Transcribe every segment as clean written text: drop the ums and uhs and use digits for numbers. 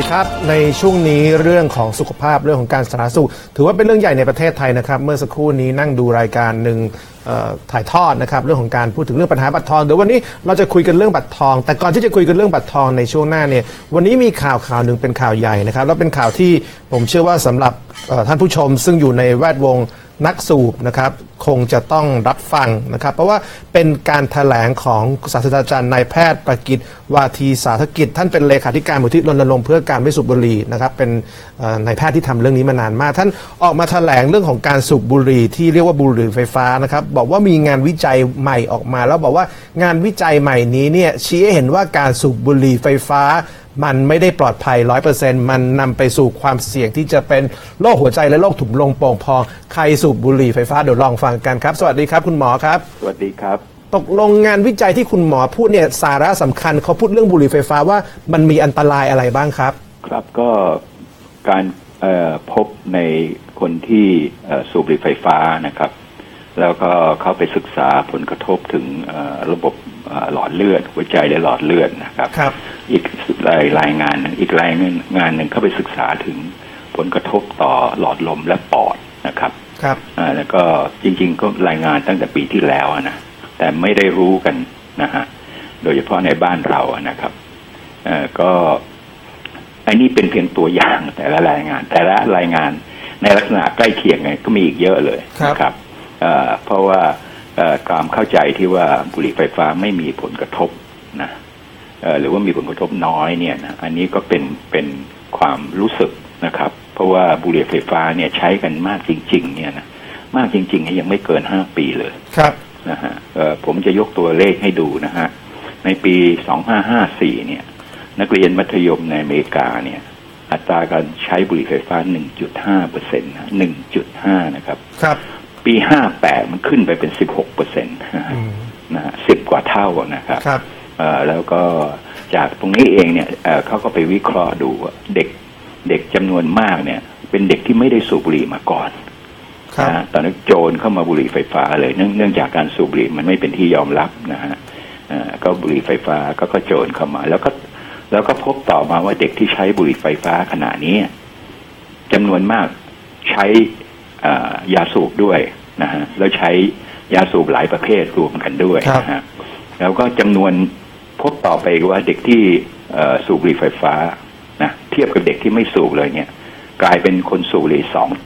ครับในช่วงนี้เรื่องของสุขภาพเรื่องของการสาธารณสุขถือว่าเป็นเรื่องใหญ่ในประเทศไทยนะครับเมื่อสักครู่นี้นั่งดูรายการหนึ่งถ่ายทอดนะครับเรื่องของการพูดถึงเรื่องปัญหาบัตรทองเดี๋ยววันนี้เราจะคุยกันเรื่องบัตรทองแต่ก่อนที่จะคุยกันเรื่องบัตรทองในช่วงหน้าเนี่ยวันนี้มีข่าวหนึ่งเป็นข่าวใหญ่นะครับแล้วเป็นข่าวที่ผมเชื่อว่าสำหรับท่านผู้ชมซึ่งอยู่ในแวดวงนักสูบนะครับคงจะต้องรับฟังนะครับเพราะว่าเป็นการแถลงของศาสตราจารย์นายแพทย์ประกิตติ์วาทีสาธกิจท่านเป็นเลขาธิการมูลที่รณรงค์เพื่อการไม่สูบบุหรี่นะครับเป็นนายแพทย์ที่ทำเรื่องนี้มานานมากท่านออกมาแถลงเรื่องของการสูบบุหรี่ที่เรียกว่าบุหรี่ไฟฟ้านะครับบอกว่ามีงานวิจัยใหม่ออกมาแล้วบอกว่างานวิจัยใหม่นี้เนี่ยชี้ให้เห็นว่าการสูบบุหรี่ไฟฟ้ามันไม่ได้ปลอดภัย 100% มันนำไปสู่ความเสี่ยงที่จะเป็นโรคหัวใจและโรคถุงลมโป่งพองใครสูบบุหรี่ไฟฟ้าเดี๋ยวลองฟังกันครับสวัสดีครับคุณหมอครับสวัสดีครับตกลงงานวิจัยที่คุณหมอพูดเนี่ยสาระสำคัญเขาพูดเรื่องบุหรี่ไฟฟ้าว่ามันมีอันตรายอะไรบ้างครับครับก็การพบในคนที่สูบบุหรี่ไฟฟ้านะครับแล้วก็เขาไปศึกษาผลกระทบถึงระบบหลอดเลือดหัวใจและหลอดเลือดนะครับอีกรายงานอีกรายงานหนึ่งเขาไปศึกษาถึงผลกระทบต่อหลอดลมและปอดนะครับแล้วก็จริงๆก็รายงานตั้งแต่ปีที่แล้วนะแต่ไม่ได้รู้กันนะฮะโดยเฉพาะในบ้านเรานะครับก็อันนี้เป็นเพียงตัวอย่างแต่ละรายงานในลักษณะใกล้เคียงไงก็มีอีกเยอะเลยนะครับเพราะว่าความเข้าใจที่ว่าบุหรี่ไฟฟ้าไม่มีผลกระทบนะหรือว่ามีผลกระทบน้อยเนี่ยนะอันนี้ก็เป็นความรู้สึกนะครับเพราะว่าบุหรี่ไฟฟ้าเนี่ยใช้กันมากจริงๆเนี่ยนะมากจริงๆยังไม่เกิน5 ปีเลยครับนะฮะผมจะยกตัวเลขให้ดูนะฮะในปี2554เนี่ยนักเรียนมัธยมในอเมริกาเนี่ยอัตราการใช้บุหรี่ไฟฟ้า 1.5% นะ 1.5 นะครับครับปี58มันขึ้นไปเป็น 16% นะฮะ10 กว่าเท่านะครับแล้วก็จากตรงนี้เองเนี่ยเขาก็ไปวิเคราะห์ดูเด็กจำนวนมากเนี่ยเป็นเด็กที่ไม่ได้สูบบุหรี่มาก่อนตอนนั้นโจรเข้ามาบุหรี่ไฟฟ้าเลยเนื่องจากการสูบบุหรี่มันไม่เป็นที่ยอมรับนะฮะก็บุหรี่ไฟฟ้าก็โจรเข้ามาแล้วก็พบต่อมาว่าเด็กที่ใช้บุหรี่ไฟฟ้าขณะนี้จำนวนมากใช้ยาสูบด้วยนะฮะแล้วใช้ยาสูบหลายประเภทรวมกันด้วยนะฮะแล้วก็จำนวนพบต่อไปว่าเด็กที่สูบบุหรี่ไฟฟ้านะเทียบกับเด็กที่ไม่สูบเลยเนี่ยกลายเป็นคนสูบบุหรี่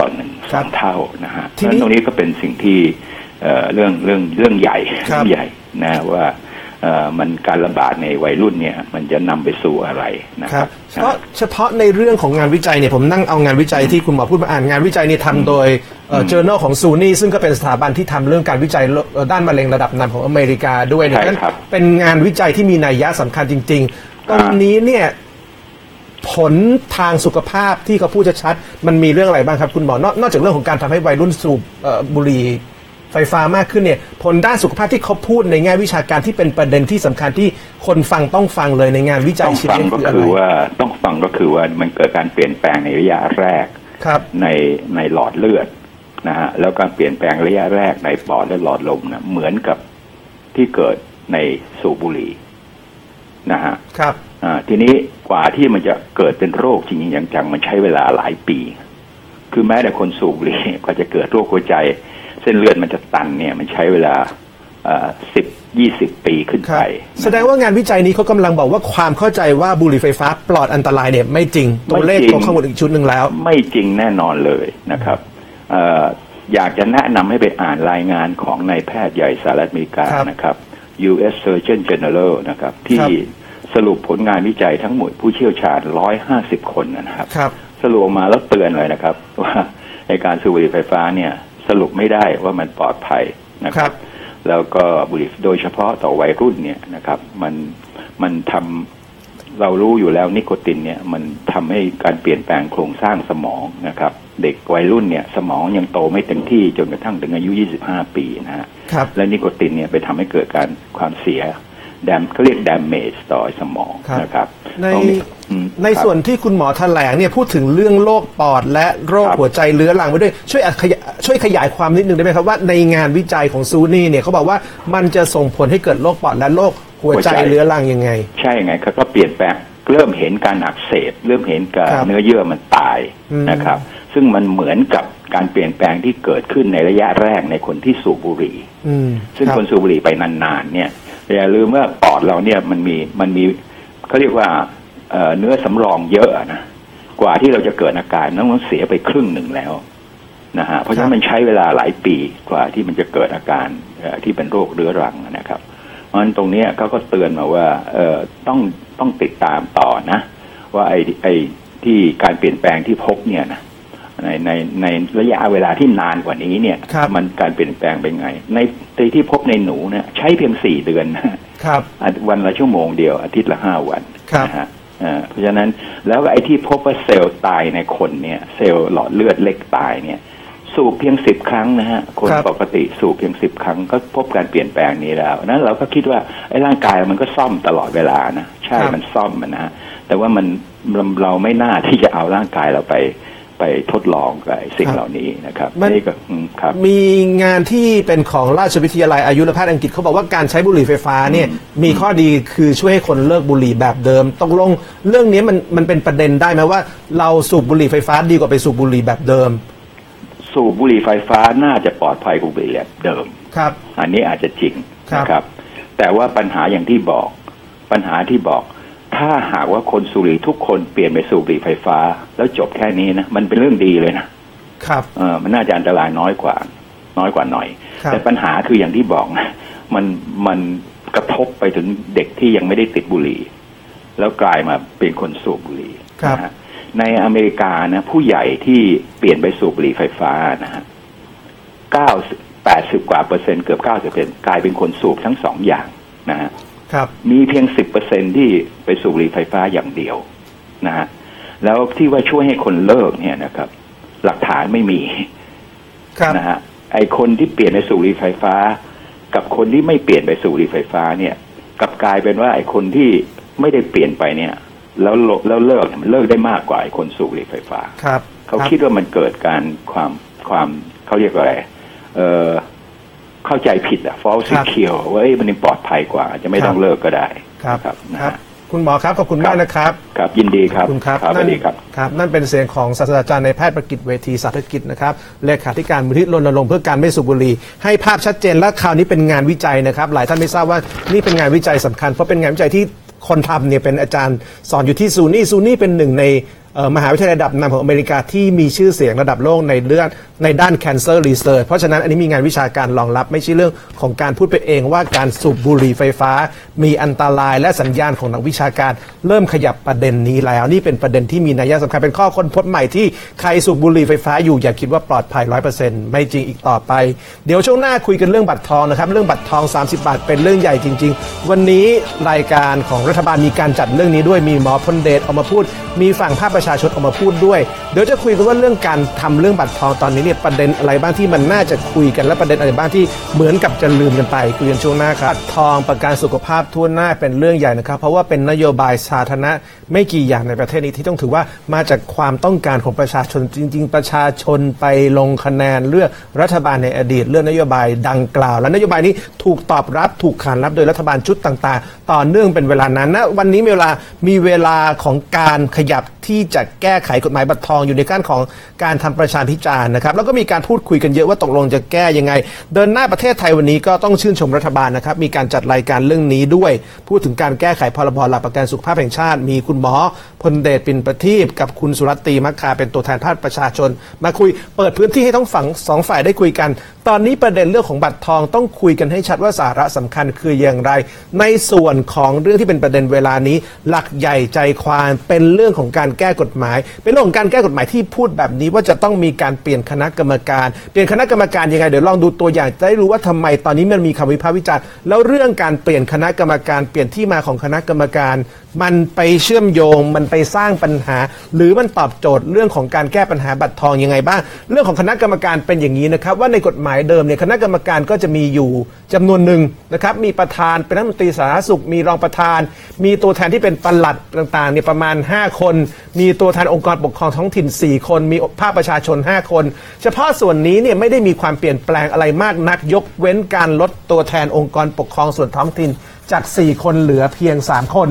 2 เท่านะฮะเพราะฉะนั้นตรงนี้ก็เป็นสิ่งที่เรื่องใหญ่นะว่ามันการระบาดในวัยรุ่นเนี่ยมันจะนำไปสู่อะไรนะครับก็เฉพาะในเรื่องของงานวิจัยเนี่ยผมนั่งเอางานวิจัยที่คุณหมอพูดมาอ่านงานวิจัยนี่ทำโดยJournal ของซูนี่ซึ่งก็เป็นสถาบันที่ทำเรื่องการวิจัยด้านมะเร็งระดับนำของอเมริกาด้วยเนี่ยเป็นงานวิจัยที่มีนัยยะสำคัญจริงๆตรงนี้เนี่ยผลทางสุขภาพที่เขาพูดชัดๆมันมีเรื่องอะไรบ้างครับคุณหมอนอกจากเรื่องของการทำให้วัยรุ่นสูบบุหรี่ไฟฟ้ามากขึ้นเนี่ยผลด้านสุขภาพที่เขาพูดในแง่วิชาการที่เป็นประเด็นที่สำคัญที่คนฟังต้องฟังเลยในงานวิจัยชิ้นนี้คืออะไรต้องฟังก็คือว่ามันเกิดการเปลี่ยนแปลงในระยะแรกในหลอดเลือดนะฮะแล้วการเปลี่ยนแปลงระยะแรกในปอดและหลอดลมนะเหมือนกับที่เกิดในสูบบุหรี่นะฮะครับทีนี้กว่าที่มันจะเกิดเป็นโรคจริงๆจังๆมันใช้เวลาหลายปีคือแม้แต่คนสูบบุหรี่กว่าจะเกิดโรคหัวใจเส้นเลือดมันจะตันเนี่ยมันใช้เวลา10-20 ปีขึ้นไปแสดงว่างานวิจัยนี้เขากำลังบอกว่าความเข้าใจว่าบุหรี่ไฟฟ้าปลอดอันตรายเนี่ยไม่จริงตัวเลขตัวข้อมูลอีกชุดหนึ่งแล้วไม่จริงแน่นอนเลยนะครับอยากจะแนะนำให้ไปอ่านรายงานของนายแพทย์ใหญ่สหรัฐอเมริกานะครับ U.S. Surgeon General นะครับที่สรุปผลงานวิจัยทั้งหมดผู้เชี่ยวชาญ150 คนนะครับสรุปมาแล้วเตือนเลยนะครับว่าในการสูบบุหรี่ไฟฟ้าเนี่ยสรุปไม่ได้ว่ามันปลอดภัยนะครับแล้วก็บุหรี่โดยเฉพาะต่อวัยรุ่นเนี่ยนะครับมันทำเรารู้อยู่แล้วนิโคตินเนี่ยมันทำให้การเปลี่ยนแปลงโครงสร้างสมองนะครับเด็กวัยรุ่นเนี่ยสมองยังโตไม่เต็มที่จนกระทั่งถึงอายุ25 ปีนะฮะและนิโคตินเนี่ยไปทำให้เกิดการความเสียเขาเรียก damage ต่อสมองนะครับในส่วนที่คุณหมอแถลงเนี่ยพูดถึงเรื่องโรคปอดและโรคหัวใจเรื้อรังไว้ด้วยช่วยขยายความนิดนึงได้ไหมครับว่าในงานวิจัยของซูนี่เนี่ยเขาบอกว่ามันจะส่งผลให้เกิดโรคปอดและโรคหัวใจเรื้อรังยังไงใช่ไงเขาก็เปลี่ยนแปลงเริ่มเห็นการอักเสบเริ่มเห็นการเนื้อเยื่อมันตายนะครับซึ่งมันเหมือนกับการเปลี่ยนแปลงที่เกิดขึ้นในระยะแรกในคนที่สูบบุหรี่ซึ่งคนสูบบุหรี่ไปนานๆเนี่ยอย่าลืมว่าปอดเราเนี่ยมันมีเขาเรียกว่าเนื้อสำรองเยอะนะกว่าที่เราจะเกิดอาการนั้นเสียไปครึ่งหนึ่งแล้วนะฮะเพราะฉะนั้นมันใช้เวลาหลายปีกว่าที่มันจะเกิดอาการที่เป็นโรคเรื้อรังนะครับเพราะฉะนั้นตรงนี้เขาก็เตือนมาว่าต้องติดตามต่อนะว่าไอ้ที่การเปลี่ยนแปลงที่พบเนี่ยนะในระยะเวลาที่นานกว่านี้เนี่ยมันการเปลี่ยนแปลงเป็นไงในที่พบในหนูเนี่ยใช้เพียง4 เดือนนะครับวันละชั่วโมงเดียวอาทิตย์ละ5 วันนะฮะเพราะฉะนั้นแล้วไอ้ที่พบว่าเซลล์ตายในคนเนี่ยเซลล์หลอดเลือดเล็กตายเนี่ยสูบเพียง10 ครั้งนะฮะคนปกติสูบเพียง10 ครั้งก็พบการเปลี่ยนแปลงนี้แล้วนั้นเราก็คิดว่าไอ้ร่างกายมันก็ซ่อมตลอดเวลานะใช่มันซ่อมนะฮะแต่ว่าเราไม่น่าที่จะเอาร่างกายเราไปทดลองกับสิ่งเหล่านี้นะครับนี่ก็ครับมีงานที่เป็นของราชวิทยาลัยอายุรแพทย์อังกฤษเขาบอกว่าการใช้บุหรี่ไฟฟ้าเนี่ยมีข้อดีคือช่วยให้คนเลิกบุหรี่แบบเดิมตกลงเรื่องนี้มันเป็นประเด็นได้ไหมว่าเราสูบบุหรี่ไฟฟ้าดีกว่าไปสูบบุหรี่แบบเดิมสูบบุหรี่ไฟฟ้าน่าจะปลอดภัยกว่าบุหรี่แบบเดิมครับอันนี้อาจจะจริงนะครับแต่ว่าปัญหาอย่างที่บอกถ้าหากว่าคนสูบบุหรี่ทุกคนเปลี่ยนไปสูบบุหรี่ไฟฟ้าแล้วจบแค่นี้นะมันเป็นเรื่องดีเลยนะครับมันน่าจะอันตรายน้อยกว่าหน่อยแต่ปัญหาคืออย่างที่บอกนะมันกระทบไปถึงเด็กที่ยังไม่ได้ติดบุหรี่แล้วกลายมาเป็นคนสูบบุหรี่นะในอเมริกานะผู้ใหญ่ที่เปลี่ยนไปสูบบุหรี่ไฟฟ้านะฮะ80 กว่าเปอร์เซ็นต์เกือบ90%กลายเป็นคนสูบทั้ง2 อย่างนะฮะมีเพียง 10% ที่ไปสูบบุหรี่ไฟฟ้าอย่างเดียวนะฮะแล้วที่ว่าช่วยให้คนเลิกเนี่ยนะครับหลักฐานไม่มีนะฮะไอคนที่เปลี่ยนไปสูบบุหรี่ไฟฟ้ากับคนที่ไม่เปลี่ยนไปสูบบุหรี่ไฟฟ้าเนี่ยกลับกลายเป็นว่าไอคนที่ไม่ได้เปลี่ยนไปเนี่ยแล้วเลิกมันเลิกได้มากกว่าไอคนสูบบุหรี่ไฟฟ้าเขาคิดว่ามันเกิดการความเขาเรียกว่าอะไรเข้าใจผิดอะ false secure ว่ามันปลอดภัยกว่าจะไม่ต้องเลิกก็ได้ครับคุณหมอครับขอบคุณมากนะครับครับยินดีครับคุณครับสวัสดีครับนั่นเป็นเสียงของศาสตราจารย์ในแพทย์ประกิตเวทีสาธกิจนะครับเลขาธิการมูลนิธิรณรงค์เพื่อการไม่สูบบุหรี่ให้ภาพชัดเจนและคราวนี้เป็นงานวิจัยนะครับหลายท่านไม่ทราบว่านี่เป็นงานวิจัยสำคัญเพราะเป็นงานวิจัยที่คนทำเนี่ยเป็นอาจารย์สอนอยู่ที่ซูนี่เป็นหนึ่งในมหาวิทยาลัยระดับนำของอเมริกาที่มีชื่อเสียงระดับโลกในด้าน cancer research เพราะฉะนั้นอันนี้มีงานวิชาการรองรับไม่ใช่เรื่องของการพูดไปเองว่าการสูบบุหรี่ไฟฟ้ามีอันตรายและสัญญาณของนักวิชาการเริ่มขยับประเด็นนี้แล้วนี่เป็นประเด็นที่มีนัยสำคัญเป็นข้อค้นพบใหม่ที่ใครสูบบุหรี่ไฟฟ้าอยู่อย่าคิดว่าปลอดภัย 100% ไม่จริงอีกต่อไปเดี๋ยวช่วงหน้าคุยกันเรื่องบัตรทองนะครับเรื่องบัตรทอง30 บาทเป็นเรื่องใหญ่จริงๆวันนี้รายการของรัฐบาลมีการจัดเรื่องนี้ด้วยมีหมอพลเดชออกมาพูดมีฝั่งภาคประชาชนออกมาพูดด้วยเดี๋ยวจะคุยกันว่าเรื่องการทำเรื่องบัตรทองตอนนี้เนี่ยประเด็นอะไรบ้างที่มันน่าจะคุยกันและประเด็นอะไรบ้างที่เหมือนกับจะลืมกันไปคุยกันช่วงหน้าครับบัตรทองประกันสุขภาพทั่วหน้าเป็นเรื่องใหญ่นะครับเพราะว่าเป็นนโยบายสาธารณะไม่กี่อย่างในประเทศนี้ที่ต้องถือว่ามาจากความต้องการของประชาชนจริงๆประชาชนไปลงคะแนนเลือกรัฐบาลในอดีตเรื่องนโยบายดังกล่าวและนโยบายนี้ถูกตอบรับถูกขานรับโดยรัฐบาลชุดต่างๆต่อเนื่องเป็นเวลานานนะวันนี้มีเวลาของการขยับที่จะแก้ไขกฎหมายบัตรทองอยู่ในขั้นของการทำประชาพิจารณ์นะครับแล้วก็มีการพูดคุยกันเยอะว่าตกลงจะแก้ยังไงเดินหน้าประเทศไทยวันนี้ก็ต้องชื่นชมรัฐบาลนะครับมีการจัดรายการเรื่องนี้ด้วยพูดถึงการแก้ไขพรบหลักประกันสุขภาพแห่งชาติมีคุณหมอพลเดชปิ่นประทีปกับคุณสุรัตน์ตรีมัคคาเป็นตัวแทนภาคประชาชนมาคุยเปิดพื้นที่ให้ทั้งฝั่งสองฝ่ายได้คุยกันตอนนี้ประเด็นเรื่องของบัตรทองต้องคุยกันให้ชัดว่าสาระสำคัญคืออย่างไรในส่วนของเรื่องที่เป็นประเด็นเวลานี้หลักใหญ่ใจความเป็นเรื่องของการแก้กฎหมายเป็นเรื่องของการแก้กฎหมายที่พูดแบบนี้ว่าจะต้องมีการเปลี่ยนคณะกรรมการเปลี่ยนคณะกรรมการยังไงเดี๋ยวลองดูตัวอย่างจะได้รู้ว่าทำไมตอนนี้มันมีคำวิพากษ์วิจารณ์แล้วเรื่องการเปลี่ยนคณะกรรมการเปลี่ยนที่มาของคณะกรรมการมันไปเชื่อมโยงมันไปสร้างปัญหาหรือมันตอบโจทย์เรื่องของการแก้ปัญหาบัตรทองยังไงบ้างเรื่องของคณะกรรมการเป็นอย่างนี้นะครับว่าในกฎหมายเดิมเนี่ยคณะกรรมการก็จะมีอยู่จำนวนหนึ่งนะครับมีประธานเป็นรัฐมนตรีสาธารณสุขมีรองประธานมีตัวแทนที่เป็นปลัดต่างๆเนี่ยประมาณ5คนมีตัวแทนองค์กรปกครองท้องถิ่น4คนมีภาคประชาชน5คนเฉพาะส่วนนี้เนี่ยไม่ได้มีความเปลี่ยนแปลงอะไรมากนักยกเว้นการลดตัวแทนองค์กรปกครองส่วนท้องถิ่นจาก4คนเหลือเพียง3คน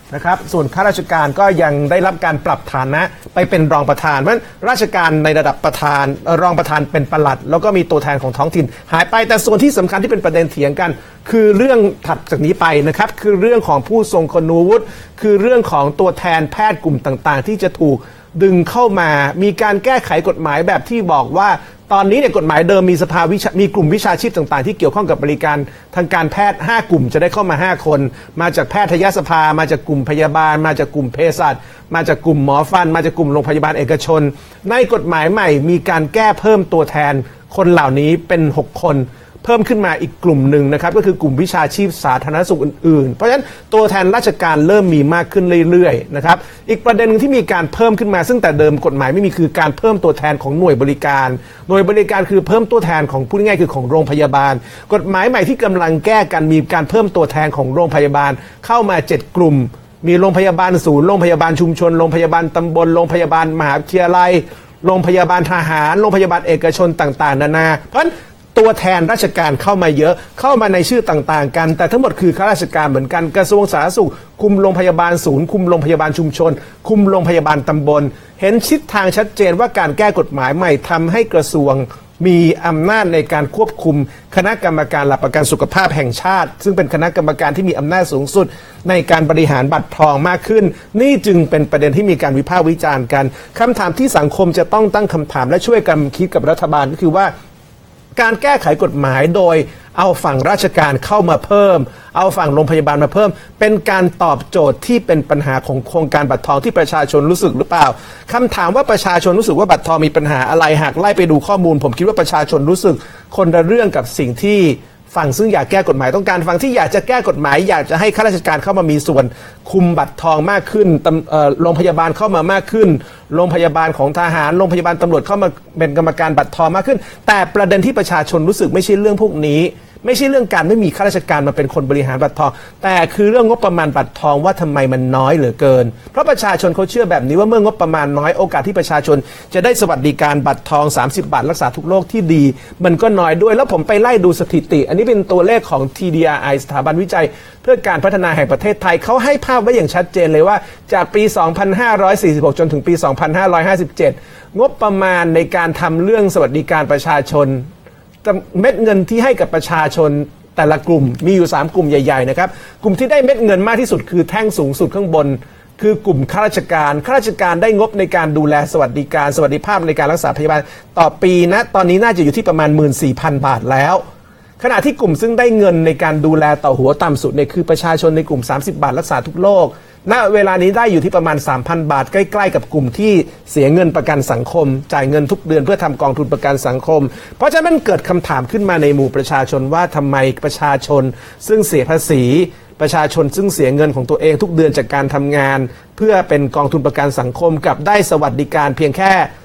นะครับส่วนข้าราชการก็ยังได้รับการปรับฐานะไปเป็นรองประธานเพราะฉะนั้นราชการในระดับประธานรองประธานเป็นปลัดแล้วก็มีตัวแทนของท้องถิ่นหายไปแต่ส่วนที่สำคัญที่เป็นประเด็นเถียงกันคือเรื่องถัดจากนี้ไปนะครับคือเรื่องของผู้ทรงคุณวุฒิคือเรื่องของตัวแทนแพทย์กลุ่มต่างๆที่จะถูกดึงเข้ามามีการแก้ไขกฎหมายแบบที่บอกว่าตอนนี้เนี่ยกฎหมายเดิมมีกลุ่มวิชาชีพต่างๆที่เกี่ยวข้องกับบริการทางการแพทย์5กลุ่มจะได้เข้ามา5คนมาจากแพทยสภามาจากกลุ่มพยาบาลมาจากกลุ่มเภสัชมาจากกลุ่มหมอฟันมาจากกลุ่มโรงพยาบาลเอกชนในกฎหมายใหม่มีการแก้เพิ่มตัวแทนคนเหล่านี้เป็น6คนเพิ่มขึ้นมาอีกกลุ่มหนึ่งนะครับก็คือกลุ่มวิชาชีพสาธารณสุขอื่นๆเพราะฉะนั้นตัวแทนราชการเริ่มมีมากขึ้นเรื่อยๆนะครับอีกประเด็นนึงที่มีการเพิ่มขึ้นมาซึ่งแต่เดิมกฎหมายไม่มีคือการเพิ่มตัวแทนของหน่วยบริการคือเพิ่มตัวแทนของพูดง่ายๆคือของโรงพยาบาลกฎหมายใหม่ที่กำลังแก้กันมีการเพิ่มตัวแทนของโรงพยาบาลเข้ามา7กลุ่มมีโรงพยาบาลศูนย์โรงพยาบาลชุมชนโรงพยาบาลตำบลโรงพยาบาลมหาวิทยาลัยโรงพยาบาลทหารโรงพยาบาลเอกชนต่างๆนานาเพราะฉะนั้นตัวแทนราชการเข้ามาเยอะเข้ามาในชื่อต่างๆกันแต่ทั้งหมดคือข้าราชการเหมือนกันกระทรวงสาธารณสุขคุมโรงพยาบาลศูนย์คุมโรงพยาบาลชุมชนคุมโรงพยาบาลตำบลเห็นทิศทางชัดเจนว่าการแก้กฎหมายใหม่ทำให้กระทรวงมีอำนาจในการควบคุมคณะกรรมการหลักประกันสุขภาพแห่งชาติซึ่งเป็นคณะกรรมการที่มีอำนาจสูงสุดในการบริหารบัตรทองมากขึ้นนี่จึงเป็นประเด็นที่มีการวิพากษ์วิจารณ์กันคำถามที่สังคมจะต้องตั้งคำถามและช่วยกันคิดกับรัฐบาลก็คือว่าการแก้ไขกฎหมายโดยเอาฝั่งราชการเข้ามาเพิ่มเอาฝั่งโรงพยาบาลมาเพิ่มเป็นการตอบโจทย์ที่เป็นปัญหาของโครงการบัตรทองที่ประชาชนรู้สึกหรือเปล่าคำถามว่าประชาชนรู้สึกว่าบัตรทองมีปัญหาอะไรหากไล่ไปดูข้อมูลผมคิดว่าประชาชนรู้สึกคนละเรื่องกับสิ่งที่ฝั่งซึ่งอยากแก้กฎหมายต้องการฝั่งที่อยากจะแก้กฎหมายอยากจะให้ข้าราชการเข้ามามีส่วนคุมบัตรทองมากขึ้นโรงพยาบาลเข้ามามากขึ้นโรงพยาบาลของทหารโรงพยาบาลตำรวจเข้ามาเป็นกรรมการบัตรทองมากขึ้นแต่ประเด็นที่ประชาชนรู้สึกไม่ใช่เรื่องพวกนี้ไม่ใช่เรื่องการไม่มีข้าราชการมาเป็นคนบริหารบัตรทองแต่คือเรื่องงบประมาณบัตรทองว่าทำไมมันน้อยเหลือเกินเพราะประชาชนเขาเชื่อแบบนี้ว่าเมื่องบประมาณน้อยโอกาสที่ประชาชนจะได้สวัสดิการบัตรทอง30 บาทรักษาทุกโรคที่ดีมันก็น้อยด้วยแล้วผมไปไล่ดูสถิติอันนี้เป็นตัวเลขของ TDRI สถาบันวิจัยเพื่อการพัฒนาแห่งประเทศไทยเขาให้ภาพไว้อย่างชัดเจนเลยว่าจากปี 2546 จนถึงปี 2557 งบประมาณในการทำเรื่องสวัสดิการประชาชนเม็ดเงินที่ให้กับประชาชนแต่ละกลุ่มมีอยู่3กลุ่มใหญ่ๆนะครับกลุ่มที่ได้เม็ดเงินมากที่สุดคือแท่งสูงสุดข้างบนคือกลุ่มข้าราชการได้งบในการดูแลสวัสดิการสวัสดิภาพในการรักษาพยาบาลต่อปีนะตอนนี้น่าจะอยู่ที่ประมาณ 14,000 บาทแล้วขณะที่กลุ่มซึ่งได้เงินในการดูแลต่อหัวต่ำสุดเนี่ยคือประชาชนในกลุ่ม30 บาทรักษาทุกโรคณเวลานี้ได้อยู่ที่ประมาณ 3,000 บาทใกล้ๆกับกลุ่มที่เสียเงินประกันสังคมจ่ายเงินทุกเดือนเพื่อทำกองทุนประกันสังคมเพราะฉะนั้นมันเกิดคำถามขึ้นมาในหมู่ประชาชนว่าทำไมประชาชนซึ่งเสียภาษีประชาชนซึ่งเสียเงินของตัวเองทุกเดือนจากการทำงานเพื่อเป็นกองทุนประกันสังคมกับได้สวัสดิการเพียงแค่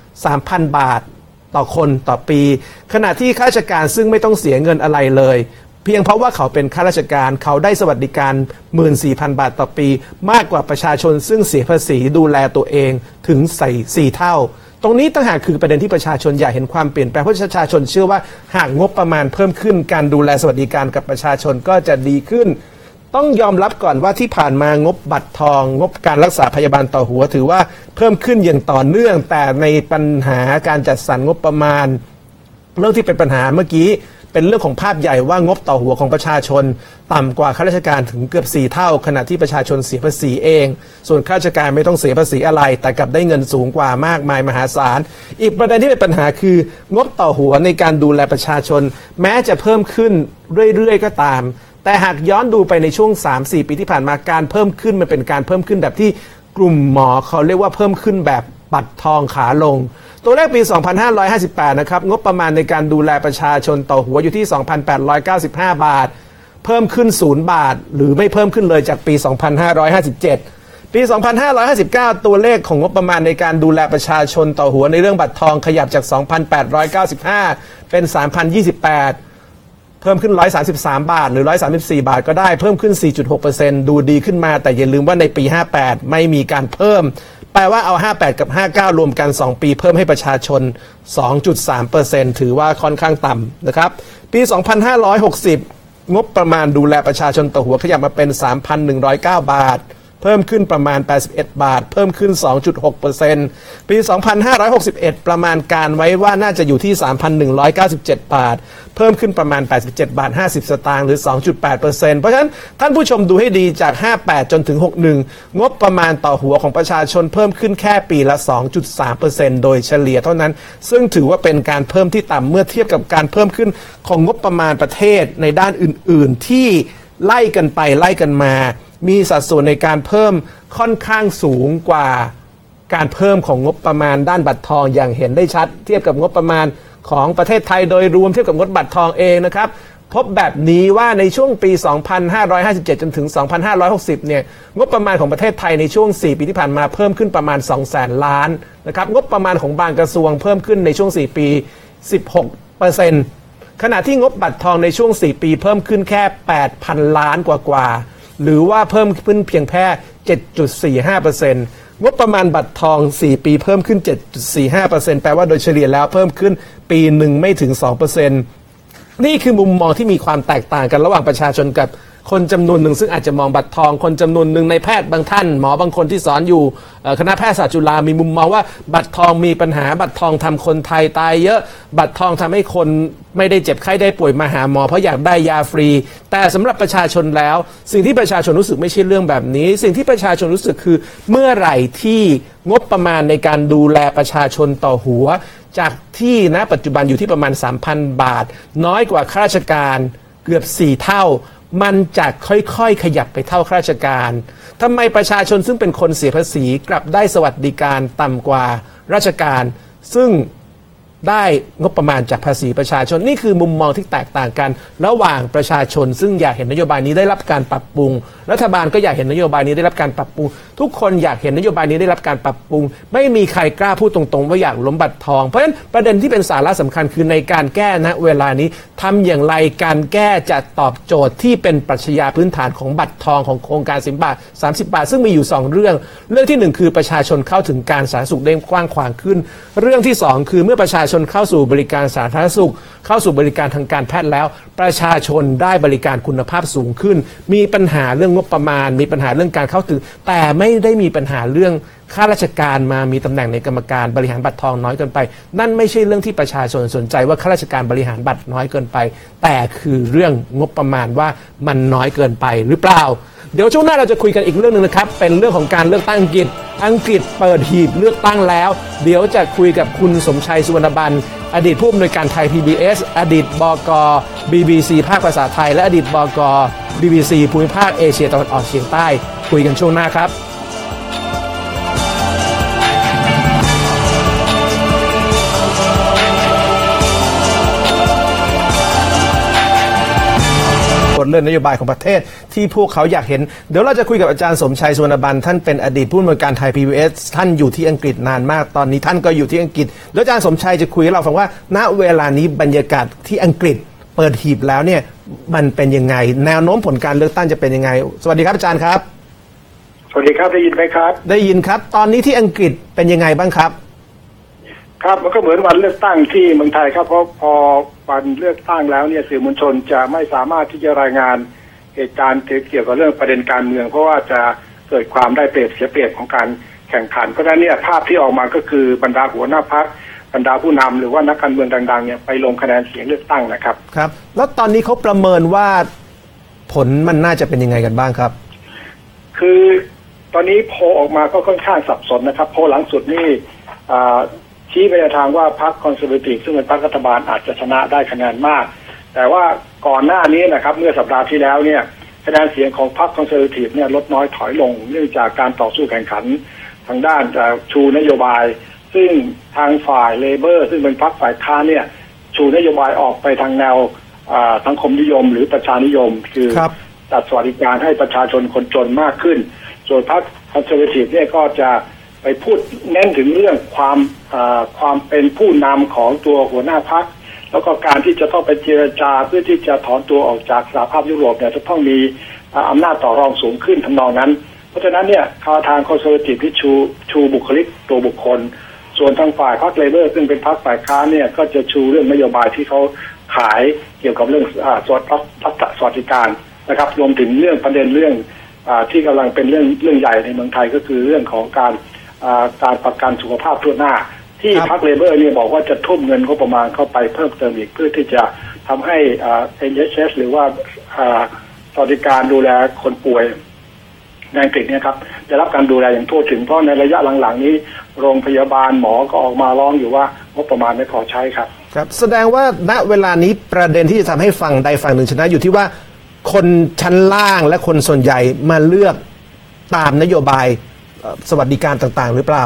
3,000 บาทต่อคนต่อปีขณะที่ข้าราชการซึ่งไม่ต้องเสียเงินอะไรเลยเพียงเพราะว่าเขาเป็นข้าราชการเขาได้สวัสดิการ 14,000 บาทต่อปีมากกว่าประชาชนซึ่งเสียภาษีดูแลตัวเองถึง4 เท่าตรงนี้ต่างหากคือประเด็นที่ประชาชนอยากเห็นความเปลี่ยนแปลงเพราะประชาชนเชื่อว่าหากงบประมาณเพิ่มขึ้นการดูแลสวัสดิการกับประชาชนก็จะดีขึ้นต้องยอมรับก่อนว่าที่ผ่านมางบบัตรทองงบการรักษาพยาบาลต่อหัวถือว่าเพิ่มขึ้นอย่างต่อเนื่องแต่ในปัญหาการจัดสรรงบประมาณเรื่องที่เป็นปัญหาเมื่อกี้เป็นเรื่องของภาพใหญ่ว่างบต่อหัวของประชาชนต่ำกว่าข้าราชการถึงเกือบ4 เท่าขณะที่ประชาชนเสียภาษีเองส่วนข้าราชการไม่ต้องเสียภาษีอะไรแต่กลับได้เงินสูงกว่ามากมายมหาศาลอีกประเด็นที่เป็นปัญหาคืองบต่อหัวในการดูแลประชาชนแม้จะเพิ่มขึ้นเรื่อยๆก็ตามแต่หากย้อนดูไปในช่วง 3-4 ปีที่ผ่านมาการเพิ่มขึ้นมันเป็นการเพิ่มขึ้นแบบที่กลุ่มหมอเขาเรียกว่าเพิ่มขึ้นแบบบัตรทองขาลงตัวเลขปี 2558 นะครับงบประมาณในการดูแลประชาชนต่อหัวอยู่ที่ 2,895 บาทเพิ่มขึ้น0 บาทหรือไม่เพิ่มขึ้นเลยจากปี 2557 ปี 2559 ตัวเลขของงบประมาณในการดูแลประชาชนต่อหัวในเรื่องบัตรทองขยับจาก 2,895 เป็น 3,028เพิ่มขึ้น133 บาทหรือ134 บาทก็ได้เพิ่มขึ้น 4.6% ดูดีขึ้นมาแต่อย่าลืมว่าในปี 58 ไม่มีการเพิ่มแปลว่าเอา 58 กับ 59 รวมกัน 2 ปีเพิ่มให้ประชาชน 2.3% ถือว่าค่อนข้างต่ำนะครับปี 2560 งบประมาณดูแลประชาชนต่อหัวขยับมาเป็น 3,109 บาทเพิ่มขึ้นประมาณ81 บาทเพิ่มขึ้น 2.6% ปี 2561 ประมาณการไว้ว่าน่าจะอยู่ที่ 3,197 บาทเพิ่มขึ้นประมาณ87 บาท 50 สตางค์หรือ 2.8% เพราะฉะนั้นท่านผู้ชมดูให้ดีจาก 58 จนถึง 61 งบประมาณต่อหัวของประชาชนเพิ่มขึ้นแค่ปีละ 2.3% โดยเฉลี่ยเท่านั้นซึ่งถือว่าเป็นการเพิ่มที่ต่ำเมื่อเทียบกับการเพิ่มขึ้นของงบประมาณประเทศในด้านอื่นๆที่ไล่กันไปไล่กันมามีสัดส่วนในการเพิ่มค่อนข้างสูงกว่าการเพิ่มของงบประมาณด้านบัตรทองอย่างเห็นได้ชัดเทียบกับงบประมาณของประเทศไทยโดยรวมเทียบกับงบบัตรทองเองนะครับพบแบบนี้ว่าในช่วงปี 2557 จนถึง 2560 เนี่ยงบประมาณของประเทศไทยในช่วง 4 ปีที่ผ่านมาเพิ่มขึ้นประมาณ 200,000 ล้านนะครับงบประมาณของบางกระทรวงเพิ่มขึ้นในช่วง 4 ปี 16%ขณะที่งบบัตรทองในช่วง 4 ปีเพิ่มขึ้นแค่ 8,000 ล้านกว่าหรือว่าเพิ่มขึ้นเพียงแค่ 7.45%งบประมาณบัตรทอง 4 ปีเพิ่มขึ้น 7.45% แปลว่าโดยเฉลี่ยแล้วเพิ่มขึ้นปีหนึ่งไม่ถึง 2%นี่คือมุมมองที่มีความแตกต่างกันระหว่างประชาชนกับคนจำนวนหนึ่งซึ่งอาจจะมองบัตรทองคนจำนวนหนึ่งในแพทย์บางท่านหมอบางคนที่สอนอยู่คณะแพทยศาสตร์จุฬามีมุมมองว่าบัตรทองมีปัญหาบัตรทองทำคนไทยตายเยอะบัตรทองทำให้คนไม่ได้เจ็บไข้ได้ป่วยมาหาหมอเพราะอยากได้ยาฟรีแต่สำหรับประชาชนแล้วสิ่งที่ประชาชนรู้สึกไม่ใช่เรื่องแบบนี้สิ่งที่ประชาชนรู้สึกคือเมื่อไหร่ที่งบประมาณในการดูแลประชาชนต่อหัวจากที่ณปัจจุบันอยู่ที่ประมาณ 3,000 บาทน้อยกว่าข้าราชการเกือบ4 เท่ามันจะค่อยๆขยับไปเท่าข้าราชการทำไมประชาชนซึ่งเป็นคนเสียภาษีกลับได้สวัสดิการต่ำกว่าราชการซึ่งได้งบประมาณจากภาษีประชาชนนี่คือมุมมองที่แตกต่างกันระหว่างประชาชนซึ่งอยากเห็นนโยบายนี้ได้รับการปรับปรุงรัฐบาลก็อยากเห็นนโยบายนี้ได้รับการปรับปรุงทุกคนอยากเห็นนโยบายนี้ได้รับการปรับปรุงไม่มีใครกล้าพูดตรงๆว่าอยากล้มบัตรทองเพราะฉะนั้นประเด็นที่เป็นสาระสำคัญคือในการแก้ณเวลานี้ทำอย่างไรการแก้จะตอบโจทย์ที่เป็นปรัชญาพื้นฐานของบัตรทองของโครงการ10 บาท 30 บาทซึ่งมีอยู่2 เรื่องที่1คือประชาชนเข้าถึงการสาธารณสุขได้กว้างขวางขึ้นเรื่องที่2คือเมื่อประชาชนเข้าสู่บริการสาธารณสุขเข้าสู่บริการทางการแพทย์แล้วประชาชนได้บริการคุณภาพสูงขึ้นมีปัญหาเรื่องงบประมาณมีปัญหาเรื่องการเข้าถึงแต่ไม่ได้มีปัญหาเรื่องข้าราชการมามีตำแหน่งในกรรมการบริหารบัตรทองน้อยเกินไปนั่นไม่ใช่เรื่องที่ประชาชนสนใจว่าข้าราชการบริหารบัตรน้อยเกินไปแต่คือเรื่องงบประมาณว่ามันน้อยเกินไปหรือเปล่าเดี๋ยวช่วงหน้าเราจะคุยกันอีกเรื่องนึงนะครับเป็นเรื่องของการเลือกตั้งอังกฤษเปิดหีบเลือกตั้งแล้วเดี๋ยวจะคุยกับคุณสมชัยสุวรรณบันอดีตผู้อำนวยการไทย PBS อดีตบก. BBC ภาคภาษาไทยและอดีตบก. BBC ภูมิภาคเอเชียตะวันออกเฉียงใต้คุยกันช่วงหน้าครับเรื่องนโยบายของประเทศที่พวกเขาอยากเห็นเดี๋ยวเราจะคุยกับอาจารย์สมชัยสุวรรณบันท่านเป็นอดีตผู้อำนวยการไทย PBS ท่านอยู่ที่อังกฤษนานมากตอนนี้ท่านก็อยู่ที่อังกฤษแล้วอาจารย์สมชัยจะคุยให้เราฟังว่าณเวลานี้บรรยากาศที่อังกฤษเปิดหีบแล้วเนี่ยมันเป็นยังไงแนวโน้มผลการเลือกตั้งจะเป็นยังไงสวัสดีครับอาจารย์ครับสวัสดีครับได้ยินไหมครับได้ยินครับตอนนี้ที่อังกฤษเป็นยังไงบ้างครับครับมันก็เหมือนวันเลือกตั้งที่เมืองไทยครับเพราะพอวันเลือกตั้งแล้วเนี่ยสื่อมวลชนจะไม่สามารถที่จะรายงานเหตุการณ์เกี่ยวกับเรื่องประเด็นการเมืองเพราะว่าจะเกิดความได้เปรียบเสียเปรียบของการแข่งขันเพราะฉะนั้นเนี่ยภาพที่ออกมาก็คือบรรดาหัวหน้าพรรคบรรดาผู้นำหรือว่านักการเมืองดังๆเนี่ยไปลงคะแนนเสียงเลือกตั้งนะครับครับแล้วตอนนี้เขาประเมินว่าผลมันน่าจะเป็นยังไงกันบ้างครับคือตอนนี้โพลออกมาก็ค่อนข้างสับสนนะครับโพลหลังสุดนี่ชี้ไปในทางว่าพรรคคอนเซอร์เวทีฟซึ่งเป็นพรรครัฐบาลอาจจะชนะได้คะแนนมากแต่ว่าก่อนหน้านี้นะครับเมื่อสัปดาห์ที่แล้วเนี่ยคะแนนเสียงของพรรคคอนเซอร์เวทีฟเนี่ยลดน้อยถอยลงเนื่องจากการต่อสู้แข่งขันทางด้านจะชูนโยบายซึ่งทางฝ่ายเลเบอร์ซึ่งเป็นพรรคฝ่ายค้านเนี่ยชูนโยบายออกไปทางแนวสังคมนิยมหรือประชานิยมคือจัดสวัสดิการให้ประชาชนคนจนมากขึ้นส่วนพรรคคอนเซอร์เวทีฟเนี่ยก็จะไปพูดเน้นถึงเรื่องความเป็นผู้นำของตัวหัวหน้าพรรคแล้วก็การที่จะต้องไปเจรจาเพื่อที่จะถอนตัวออกจากสหภาพยุโรปเนี่ยจะต้องมีอำนาจต่อรองสูงขึ้นทำนองนั้นเพราะฉะนั้นเนี่ยทางคอนเซอร์เวทีฟที่ชูบุคลิกตัวบุคคลส่วนทางฝ่ายพรรคเลเบอร์ซึ่งเป็นพรรคฝ่ายค้านเนี่ยก็จะชูเรื่องนโยบายที่เขาขายเกี่ยวกับเรื่องสวัสดิการนะครับรวมถึงเรื่องประเด็นเรื่องที่กำลังเป็นเรื่องใหญ่ในเมืองไทยก็คือเรื่องของการประกันสุขภาพทั่วหน้าที่พรรคเลเบอร์เนี่ยบอกว่าจะทุ่มเงินงบประมาณเข้าไปเพิ่มเติมอีกเพื่อที่จะทำให้ NHS หรือว่าสวัสดิการดูแลคนป่วยในอังกฤษเนี่ยครับได้รับการดูแลอย่างทั่วถึงเพราะในระยะหลังๆนี้โรงพยาบาลหมอก็ออกมาร้องอยู่ว่างบประมาณไม่พอใช้ครับครับแสดงว่าณเวลานี้ประเด็นที่จะทำให้ฝั่งใดฝั่งหนึ่งชนะอยู่ที่ว่าคนชั้นล่างและคนส่วนใหญ่มาเลือกตามนโยบายสวัสดิการต่างๆหรือเปล่า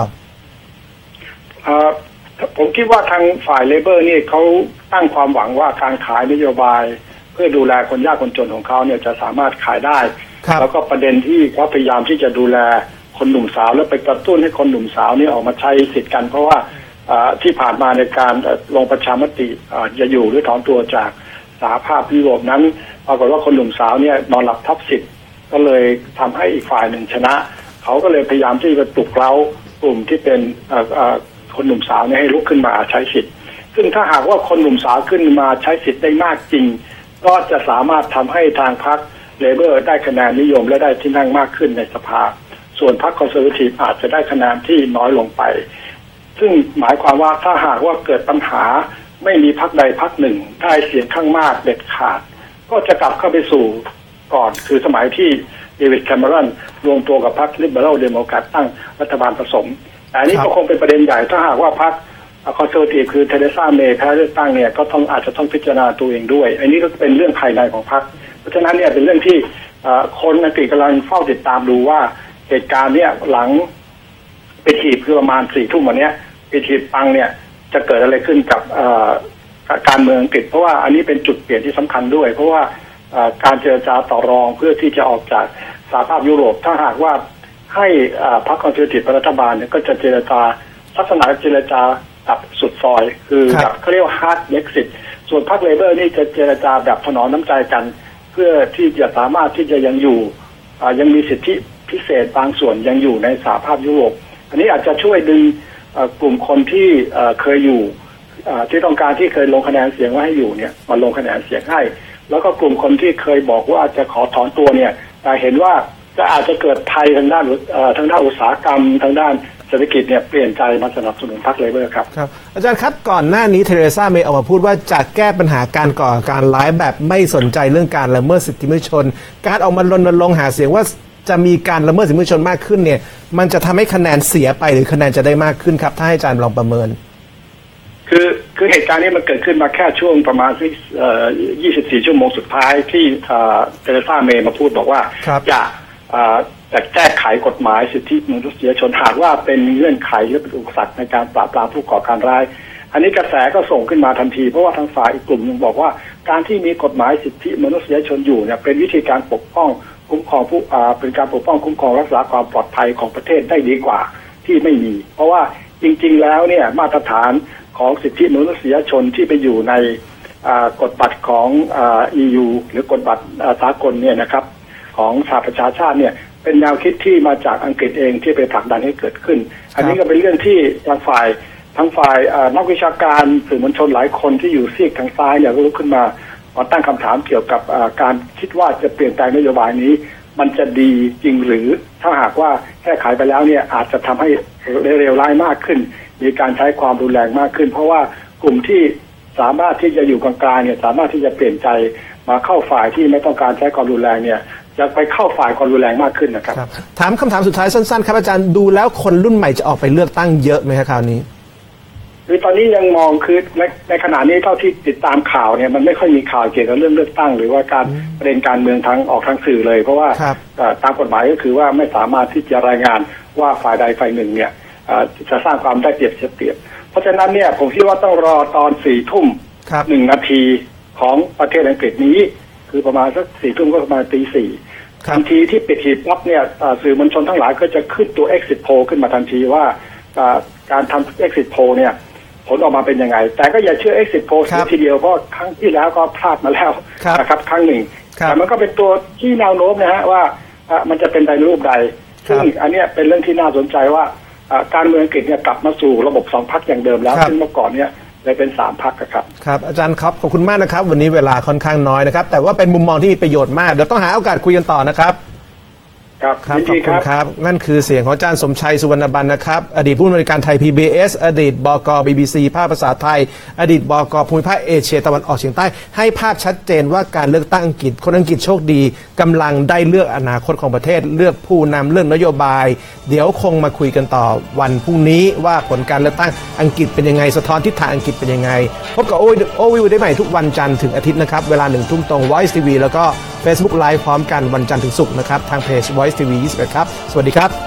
ผมคิดว่าทางฝ่ายเลเบอร์นี่เขาตั้งความหวังว่าการขายนโยบายเพื่อดูแลคนยากคนจนของเขาเนี่ยจะสามารถขายได้แล้วก็ประเด็นที่เขาพยายามที่จะดูแลคนหนุ่มสาวแล้วไปกระตุ้นให้คนหนุ่มสาวนี่ออกมาใช้สิทธิ์กันเพราะว่าที่ผ่านมาในการลงประชามติจะอยู่หรือถอนตัวจากสหภาพยุโรปนั้นปรากฏว่าคนหนุ่มสาวเนี่ยนอนหลับทับสิทธิ์ก็เลยทำให้อีกฝ่ายหนึ่งชนะเขาก็เลยพยายามที่จะปลุกเร้ากลุ่มที่เป็นคนหนุ่มสาวเนี่ยให้ลุกขึ้นมาใช้สิทธิ์ซึ่งถ้าหากว่าคนหนุ่มสาวขึ้นมาใช้สิทธิ์ได้มากจริงก็จะสามารถทำให้ทางพรรคเลเบอร์ได้คะแนนนิยมและได้ที่นั่งมากขึ้นในสภาส่วนพรรคคอนเซอร์เวทีฟอาจจะได้คะแนนที่น้อยลงไปซึ่งหมายความว่าถ้าหากว่าเกิดปัญหาไม่มีพรรคใดพรรคหนึ่งได้เสียงข้างมากเด็ดขาดก็จะกลับเข้าไปสู่ก่อนคือสมัยที่เดวิดแคมเมรอนรวมตัวกับพรรคลิเบอรัลเดโมแครตตั้งรัฐบาลผสมแต่อันนี้ก็คงเป็นประเด็นใหญ่ถ้าหากว่าพรรคคอนเซอร์เวทีฟคือเทเรซาเมย์แพ้เลือกตั้งเนี่ยก็อาจจะต้องพิจารณาตัวเองด้วยอันนี้ก็เป็นเรื่องภายในของพรรคเพราะฉะนั้นเนี่ยเป็นเรื่องที่คนอังกฤษกำลังเฝ้าติดตามดูว่าเหตุการณ์เนี่ยหลังไปถีบคือประมาณ4 ทุ่มวันนี้ไปถีบปังเนี่ยจะเกิดอะไรขึ้นกับการเมืองอังกฤษเพราะว่าอันนี้เป็นจุดเปลี่ยนที่สำคัญด้วยเพราะว่าการเจรจาต่อรองเพื่อที่จะออกจากสหภาพยุโรปถ้าหากว่าให้พรรคคอนเซอร์เวทีฟเป็นรัฐบาลเนี่ยก็จะเจรจาลักษณะเจรจาแบบสุดซอยคือแบบเขาเรียกว่า hard Brexit ส่วนพรรคเลเบอร์นี่จะเจรจาแบบถนอมน้ำใจกันเพื่อที่จะสามารถที่จะยังอยู่ยังมีสิทธิพิเศษบางส่วนยังอยู่ในสหภาพยุโรปอันนี้อาจจะช่วยดึงกลุ่มคนที่เคยอยู่ที่ต้องการที่เคยลงคะแนนเสียงว่าให้อยู่เนี่ยมาลงคะแนนเสียงให้แล้วก็กลุ่มคนที่เคยบอกว่าจะขอถอนตัวเนี่ยแต่เห็นว่าจะอาจจะเกิดภัยทางด้านอุตสาหกรรมทางด้านเศรษฐกิจเนี่ยเปลี่ยนใจมาสนับสนุนพรรคเลเบอร์ครับครับอาจารย์ครับก่อนหน้านี้เทเรซาเมย์ออกมาพูดว่าจะแก้ปัญหาการก่อการร้ายแบบไม่สนใจเรื่องการละเมิดสิทธิมนุษยชนการออกมารณรงค์หาเสียงว่าจะมีการละเมิดสิทธิมนุษยชนมากขึ้นเนี่ยมันจะทำให้คะแนนเสียไปหรือคะแนนจะได้มากขึ้นครับถ้าให้อาจารย์ลองประเมินคือเหตุการณ์นี้มันเกิดขึ้นมาแค่ช่วงประมาณ24 ชั่วโมงสุดท้ายที่เทเรซาเมย์มาพูดบอกว่าจะแก้ไขกฎหมายสิทธิมนุษยชนหากว่าเป็นเงื่อนไขหรือเป็นอุปสรรคในการปราบปรามผู้ก่อการร้ายอันนี้กระแสก็ส่งขึ้นมาทันทีเพราะว่าทางฝ่ายอีกกลุ่มนึงบอกว่าการที่มีกฎหมายสิทธิมนุษยชนอยู่เนี่ยเป็นวิธีการปกป้องคุ้มครองผู้เป็นการปกป้องคุ้มครองรักษาความปลอดภัยของประเทศได้ดีกว่าที่ไม่มีเพราะว่าจริงๆแล้วเนี่ยมาตรฐานของสิทธิมนุษยชนที่ไปอยู่ในกฎบัตรของ EU หรือกฎบัตรสากลเนี่ยนะครับของสหประชาชาติเนี่ยเป็นแนวคิดที่มาจากอังกฤษเองที่ไปผลักดันให้เกิดขึ้นอันนี้ก็เป็นเรื่องที่ทางฝ่ายนักวิชาการสื่อมวลชนหลายคนที่อยู่ซีกทางซ้ายเนี่ยก็ลุกขึ้นมาตั้งคำถามเกี่ยวกับการคิดว่าจะเปลี่ยนแปลงนโยบายนี้มันจะดีจริงหรือถ้าหากว่าแก้ไขไปแล้วเนี่ยอาจจะทำให้เลวร้ายมากขึ้นมีการใช้ความรุนแรงมากขึ้นเพราะว่ากลุ่มที่สามารถที่จะอยู่กลางๆเนี่ยสามารถที่จะเปลี่ยนใจมาเข้าฝ่ายที่ไม่ต้องการใช้ความรุนแรงเนี่ยจะไปเข้าฝ่ายความรุนแรงมากขึ้นนะครับถามคำถามสุดท้ายสั้นๆครับอาจารย์ดูแล้วคนรุ่นใหม่จะออกไปเลือกตั้งเยอะไหมครับคราวนี้คือตอนนี้ยังมองคือในขณะนี้เท่าที่ติดตามข่าวเนี่ยมันไม่ค่อยมีข่าวเกี่ยวกับเรื่องเลือกตั้งหรือว่าการประเด็นการเมืองทางสื่อเลยเพราะว่าตามกฎหมายก็คือว่าไม่สามารถที่จะรายงานว่าฝ่ายใดฝ่ายหนึ่งเนี่ยจะสร้างความได้เปรียบเสียเปรียบเพราะฉะนั้นเนี่ยผมคิดว่าต้องรอตอน4 ทุ่ม 1 นาทีของประเทศอังกฤษนี้คือประมาณสัก4 ทุ่มก็ประมาณตี 4ทันทีที่ปิดหีบปั๊บเนี่ยสื่อมวลชนทั้งหลายก็จะขึ้นตัว exit poll ขึ้นมาทันทีว่าการทำ exit poll เนี่ยผลออกมาเป็นยังไงแต่ก็อย่าเชื่อ exit poll ทีเดียวเพราะครั้งที่แล้วก็พลาดมาแล้วนะครับครั้งหนึ่งแต่มันก็เป็นตัวที่แนวโน้มนะฮะว่ามันจะเป็นในรูปใดซึ่งอันนี้เป็นเรื่องที่น่าสนใจว่าการเมืองอังกฤษเนี่ยกลับมาสู่ระบบ2 พรรคอย่างเดิมแล้วซึ่งเมื่อก่อนเนี่ยเลยเป็น3 พรรคครับครับอาจารย์ครับขอบคุณมากนะครับวันนี้เวลาค่อนข้างน้อยนะครับแต่ว่าเป็นมุมมองที่มีประโยชน์มากเดี๋ยวต้องหาโอกาสคุยกันต่อนะครับครับครับยินขอบดีคุณครับนั่นคือเสียงของอาจารย์สมชัยสุวรรณบรรณนะครับอดีตผู้อำนวยการไทย PBS อดีตบก. BBC ภาคภาษาไทยอดีตบก.ภูมิภาคเอเชียตะวันออกเฉียงใต้ให้ภาพชัดเจนว่าการเลือกตั้งอังกฤษคนอังกฤษโชคดีกำลังได้เลือกอนาคตของประเทศเลือกผู้นำเลือกนโยบาย เดี๋ยวคงมาคุยกันต่อวันพรุ่งนี้ว่าผลการเลือกตั้งอังกฤษเป็นยังไงสะท้อนทิศทางอังกฤษเป็นยังไงพบกับโอวิวได้ใหม่ทุกวันจันทร์ถึงอาทิตย์นะครับเวลา 1 ทุ่มตรง Voice TV แล้วก็ Facebook Live พร้อมกันวันจันทร์ถึงศุกร์นะครับทางเพจ Voice TV 21ครับสวัสดีครับ